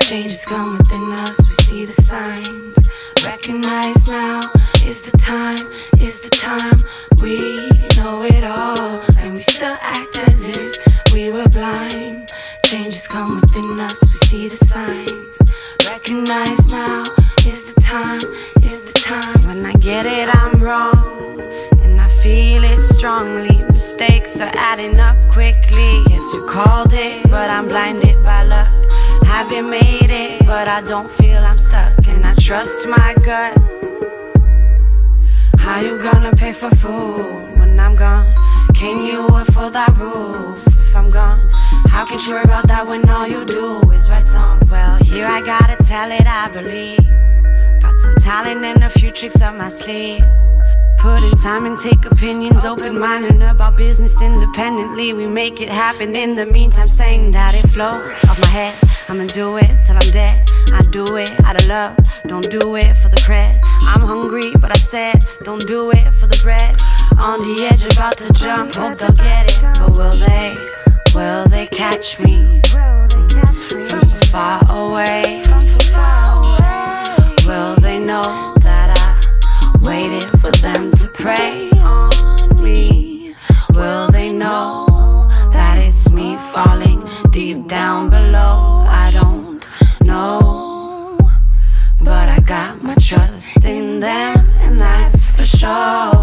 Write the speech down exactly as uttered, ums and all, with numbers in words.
Changes come within us, we see the signs. Recognize now is the time, is the time. We know it all, and we still act as if we were blind. Changes come within us, we see the signs. Recognize now is the time, is the time. When I get it, I'm wrong, and I feel it strongly. Mistakes are adding up quickly. Yes, you called it, but I'm blinded by luck. Haven't made it, but I don't feel I'm stuck, and I trust my gut. How you gonna pay for food when I'm gone? Can you afford that roof if I'm gone? How can you worry about that when all you do is write songs? Well, here I gotta tell it, I believe. Got some talent and a few tricks up my sleeve. Put in time and take opinions, open-minded about business independently. We make it happen in the meantime, saying that it flows off my head. I'ma do it till I'm dead. I do it out of love, don't do it for the cred. I'm hungry, but I said, don't do it for the bread. On the edge, about to jump, hope they'll get it. But will they, will they catch me from so far away? Will they know that I waited for them to prey on me? Will they know that it's me falling deep down below? I don't know, but I got my trust in them, and that's for sure.